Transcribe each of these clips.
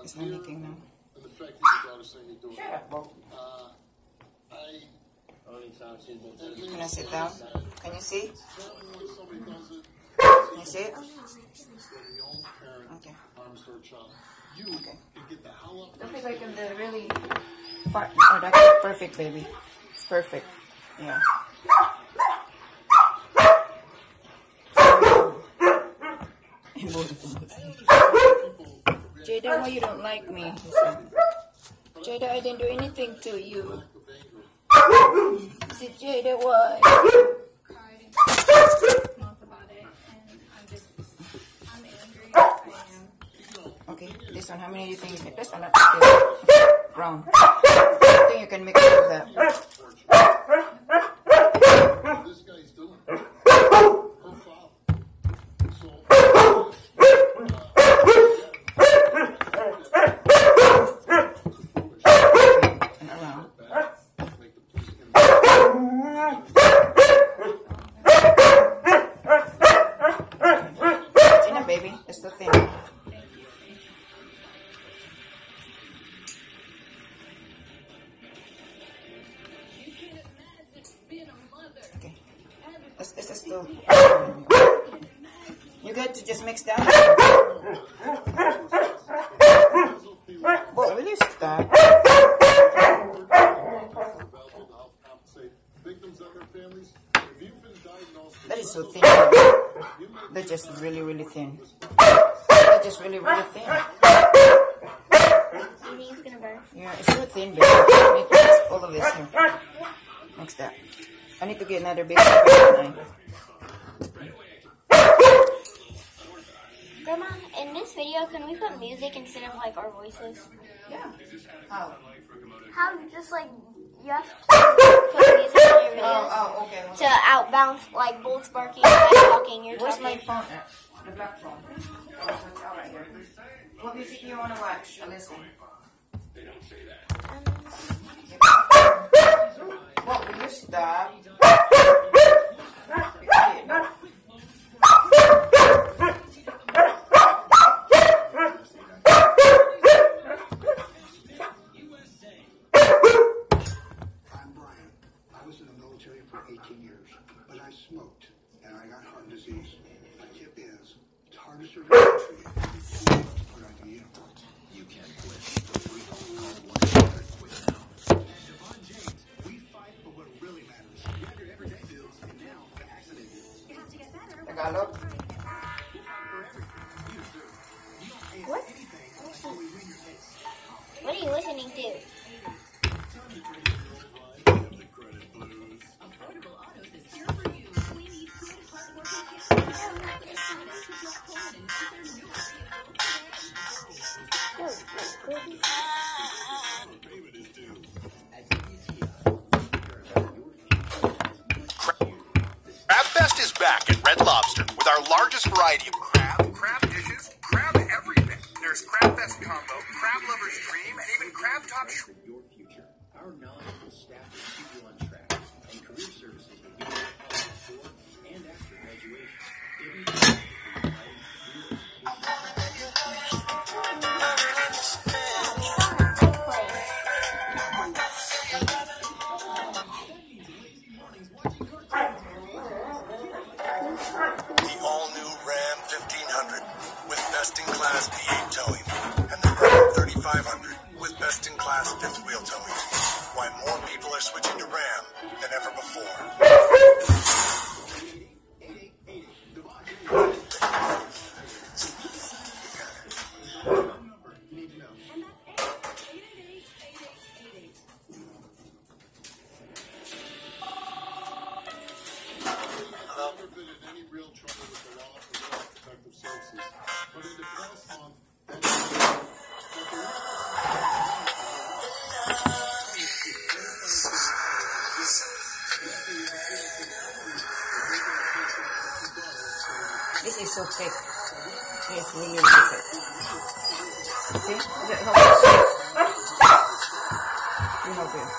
It's not leaking now. And the fact that your daughter's saying you're doing Shut up, Bo. Can I sit down? Can you see? Can you see it? Okay. Okay. Don't be like in the really far. Oh, that's perfect, baby. It's perfect. Yeah. Jada, why you don't like me? Jada, I didn't do anything to you. Is it Jada, why? Okay, this one, how many do you think you can? This one, not still brown. I think you can mix it with that. This guy's doing And around. It's enough, baby. It's too thin. Okay. This is still. You good to just mix that? Well, will you stop? That is so thin. They're just really, really thin. They're just really, really thin. You think it's gonna burn? Yeah, it's so thin, baby. I need to mix all of this here. Mix that. I need to get another big knife. Grandma, in this video, can we put music instead of like our voices? Yeah. How? How just like you have to put music on your videos Oh, okay. to outbounce like bullets barking, I'm talking, you're Where's my talking. phone at? The black phone. Oh, so it's all right here. What music you want to watch or listen? What, will you stop? I'm Brian. I was in the military for 18 years, but I smoked and I got heart disease. My tip is, it's hard to survive for you. Put on the uniform. You can't quit. We all call 1-800-QUIT now. At Devon James, we fight for what really matters. Get your everyday bills and now the accident bills. You have to get better. Tagalog? What? What are you listening to? Affordable Autos is here for you. We need good, hardworking kids. Crabfest is back at Red Lobster with our largest variety of crab dishes, crab everything. There's Crabfest combo, crab lover's dream, and even crab top shrimp. Your future. Our knowledgeable staff will keep you on track, and career services will give you help before and after graduation. The all-new Ram 1500 with best-in-class V8 towing, and the Ram 3500 with best-in-class fifth wheel towing. Why more people are switching to Ram than ever before. never been in any real trouble with the law or Child Protective Services. But in the past month, This is so thick. It's really, really thick. See? Does it help you? It help you.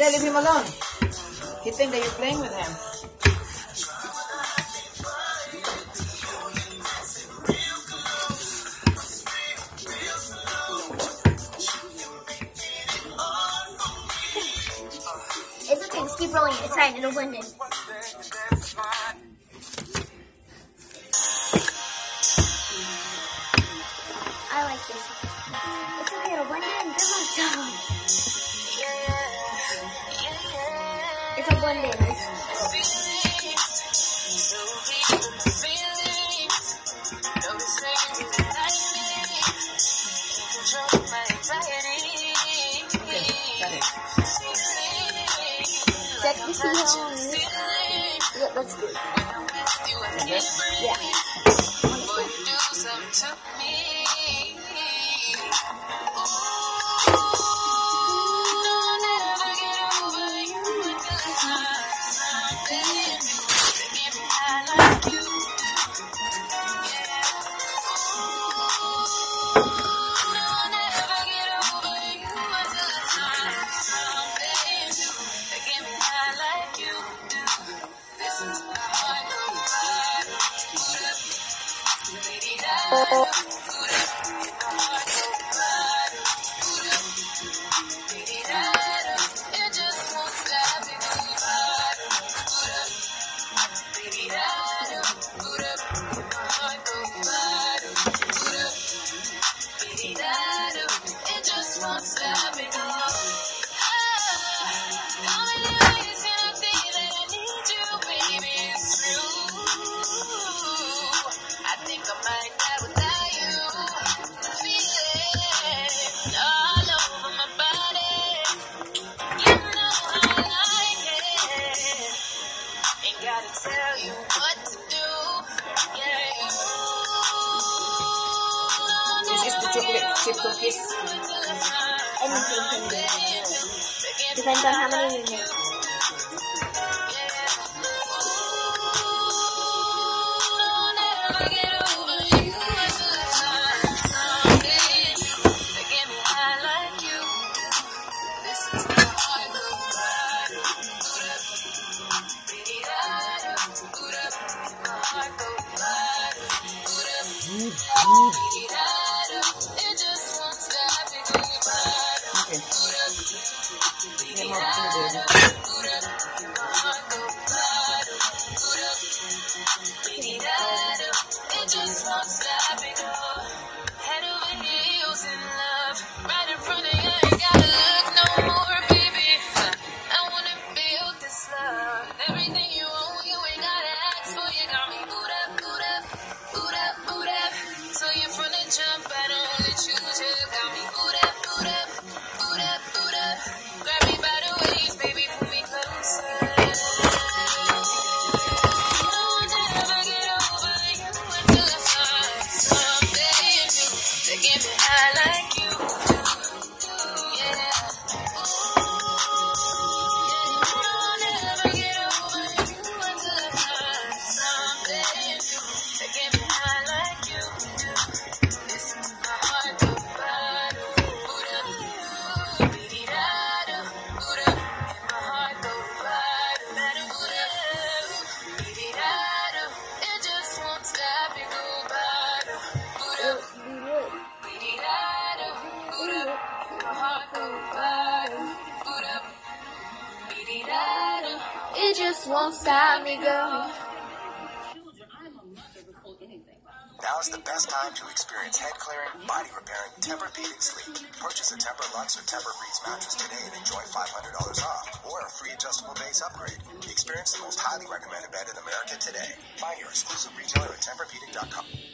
Dede, leave him alone. He thinks that you're playing with him. It's okay, just keep rolling. It's fine, it'll blend in. I like this. It's okay, it'll blend in. Come on, song. It's a blend in. Check the sea. Yeah, that's good. Yeah. This is the chocolate chip cookies. Anything can be. Depends on how many you make. Get more food, baby. It just won't stop me, girl. Now is the best time to experience head clearing, body repairing, Tempur-Pedic sleep. Purchase a Tempur-Lux or Tempur-Breeze mattress today and enjoy $500 off or a free adjustable base upgrade. Experience the most highly recommended bed in America today. Find your exclusive retailer at Tempur-Pedic.com.